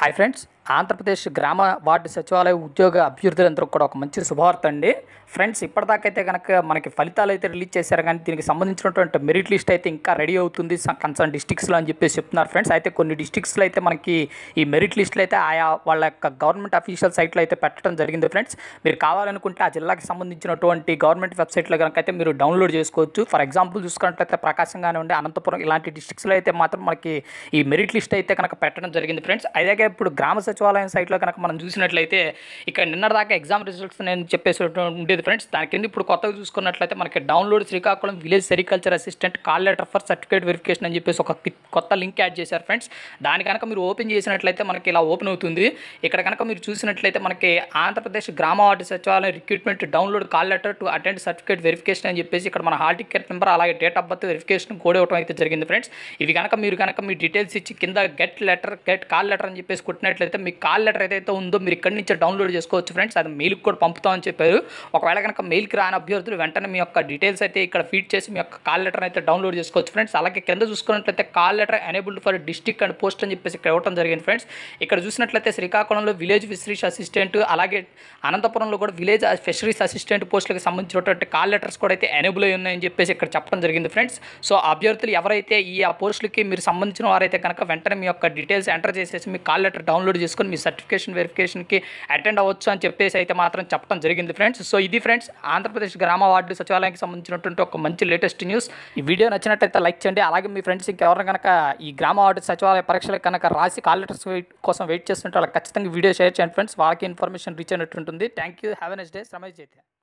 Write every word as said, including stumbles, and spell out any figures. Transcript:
Hi friends, Andhra Pradesh గ్రామ ward సచివాలయ ఉద్యోగ అభ్యర్థులందరూ కూడా ఒక మంచి శుభవార్త అండి. ఫ్రెండ్స్, ఇప్పటిదాకైతే కనుక మనకి ఫలితాలు అయితే రిలీజ్ చేశారు, కానీ దీనికి సంబంధించినటువంటి మెరిట్ లిస్ట్ అయితే ఇంకా రెడీ అవుతుంది కన్సర్న్ డిస్ట్రిక్ట్స్లో అని చెప్పేసి చెప్తున్నారు. ఫ్రెండ్స్, అయితే కొన్ని డిస్ట్రిక్ట్స్లో అయితే మనకి ఈ మెరిట్ లిస్టులు అయితే ఆయా వాళ్ళ యొక్క గవర్నమెంట్ అఫీషియల్ సైట్లో అయితే పెట్టడం జరిగింది. ఫ్రెండ్స్, మీరు కావాలనుకుంటే ఆ జిల్లాకి సంబంధించినటువంటి గవర్నమెంట్ వెబ్సైట్లో కనుక అయితే మీరు డౌన్లోడ్ చేసుకోవచ్చు. ఫర్ ఎగ్జాంపుల్ చూసుకున్నట్లయితే ప్రకాశం కానివ్వండి, అనంతపురం ఇలాంటి డిస్ట్రిక్ట్స్లో అయితే మాత్రం మనకి ఈ మెరిట్ లిస్ట్ అయితే కనుక పెట్టడం జరిగింది. ఫ్రెండ్స్, అలాగే ఇప్పుడు గ్రామ సచివాలయం సైట్లో కనుక మనం చూసినట్లయితే ఇక్కడ నిన్నటిదాకా ఎగ్జామ్ రిజల్ట్స్ నేను చెప్పేసి ఉండేది. ఫ్రెండ్స్, దాని కింద ఇప్పుడు కొత్తగా చూసుకున్నట్లయితే మనకి download Srikakulam village sericulture assistant call letter for certificate verification అని చెప్పేసి ఒక కొత్త లింక్ యాడ్ చేశారు. ఫ్రెండ్స్, దాని కనుక మీరు ఓపెన్ చేసినట్లయితే మనకి ఇలా ఓపెన్ అవుతుంది. ఇక్కడ కనుక మీరు చూసినట్లయితే మనకి ఆంధ్రప్రదేశ్ గ్రామ వార్డు సచివాలయం recruitment download call letter to attend certificate verification అని చెప్పేసి ఇక్కడ మన హాల్ టికెట్ నెంబర్ అలాగే date of birth verification code ఇవ్వడం అయితే జరిగింది. ఫ్రెండ్స్, ఇవి కనుక మీరు కనుక మీ డీటెయిల్స్ ఇచ్చి కింద get letter get call letter అని చెప్పేసి కొట్టినట్లయితే మీ కాల్ లెటర్ ఏదైతే ఉందో మీరు ఇక్కడి నుంచి డౌన్లోడ్ చేసుకోవచ్చు. ఫ్రెండ్స్, అది మెయిల్కి కూడా పంపుతామని చెప్పారు. ఒకవేళ కనుక మెయిల్కి రాని అభ్యర్థులు వెంటనే మీ యొక్క డీటెయిల్స్ అయితే ఇక్కడ ఫీడ్ చేసి మీ యొక్క కాల్ లెటర్ అయితే డౌన్లోడ్ చేసుకోవచ్చు. ఫ్రెండ్స్, అలాగే కింద చూసుకున్నట్లయితే call letter enabled for district and post అని చెప్పేసి ఇక్కడ ఇవ్వడం జరిగింది. ఫ్రెండ్స్, ఇక్కడ చూసినట్లయితే శ్రీకాకుళంలో విలేజ్ ఫిషరీస్ అసిస్టెంట్, అలాగే అనంతపురంలో కూడా విలేజ్ ఫిషరీస్ అసిస్టెంట్ పోస్టులకు సంబంధించినటువంటి కాల్ లెటర్స్ కూడా అయితే ఎనేబుల్ అయి ఉన్నాయని చెప్పేసి ఇక్కడ చెప్పడం జరిగింది. ఫ్రెండ్స్, సో అభ్యర్థులు ఎవరైతే ఈ ఆ పోస్టులకి మీరు సంబంధించిన వారైతే కనుక వెంటనే మీ యొక్క డీటెయిల్స్ ఎంటర్ చేసేసి మీ కాల్ లెటర్ డౌన్లోడ్ చేసుకొని మీ సర్టిఫికేషన్ వెరిఫికేషన్కి అటెండ్ అవ్వచ్చు అని చెప్పేసి అయితే మాత్రం చెప్పడం జరిగింది. ఫ్రెండ్స్, సో ఇది ఫ్రెండ్స్ ఆంధ్రప్రదేశ్ గ్రామ వార్డు సచివాలయానికి సంబంధించినటువంటి ఒక మంచి లేటెస్ట్ న్యూస్. ఈ వీడియో నచ్చినట్లయితే లైక్ చేయండి. అలాగే మీ ఫ్రెండ్స్ ఇంకెవరైనా కనుక ఈ గ్రామ వార్డు సచివాలయ పరీక్షలకు కనుక రాసి కాల్ లెటర్స్ కోసం వెయిట్ చేస్తుంటే వాళ్ళకి ఖచ్చితంగా వీడియో షేర్ చేయండి. ఫ్రెండ్స్, వాళ్ళకి ఇన్ఫర్మేషన్ రీచ్ అయినట్టు ఉంటుంది. Thank you. Have a nice day. Ramesh జైత్య.